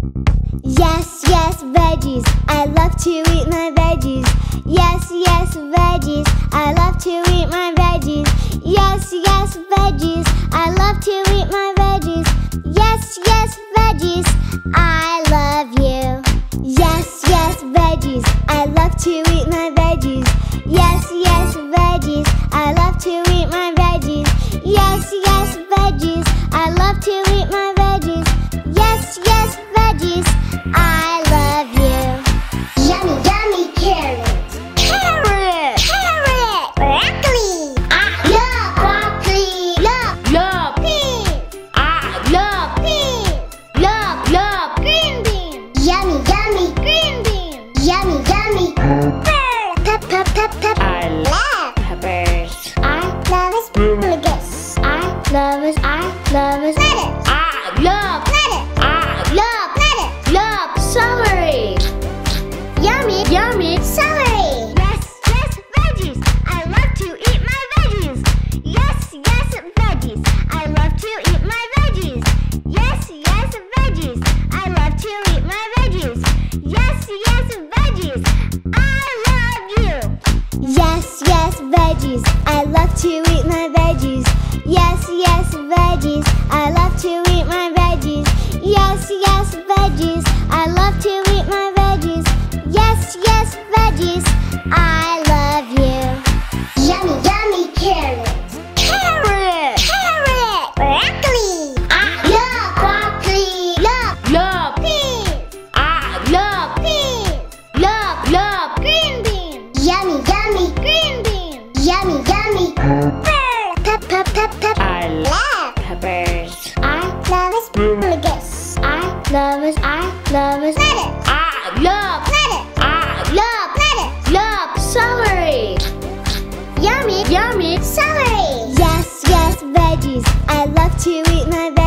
Yes, yes, veggies, I love to eat my veggies. Yes, yes, veggies, I love to eat my veggies. Yes, yes, veggies, I love to eat my veggies. Yes, yes, veggies, I love you. Yes, yes, veggies, I love to eat my veggies. Yes, yes, veggies, I love to eat my veggies. Yes, yes, veggies, I love to eat my veggies. Yes, yes, veggies, I love you. Yummy, yummy carrots. Carrot, carrot. Broccoli. I love broccoli. Love peas. I love peas. Love green beans. Yummy, yummy green beans. Yummy, yummy. Pepper. I love peppers. I love asparagus. I love lettuce. I love love celery. Yummy, yummy celery. Yes, yes, veggies. I love to eat my veggies. Yes, yes, veggies. I love to eat my veggies. Yes, yes, veggies. I love to eat my veggies. Yes, yes, veggies. I love you. Yes, yes, veggies. I love to eat my veggies. Yes, yes, veggies. I love to eat my veggies. Yes, yes, veggies. I love to eat my veggies. Yes, yes, veggies. I love you. Yummy, yummy carrots. Carrot. Broccoli. I love broccoli. Love peas. I love Peas. love Green beans. Yummy, yummy green beans. Yummy, yummy. Pepper. I love peppers. I love asparagus. I love lettuce. I love celery. Yummy, Yummy celery. Yes, yes, veggies. I love to eat my veggies.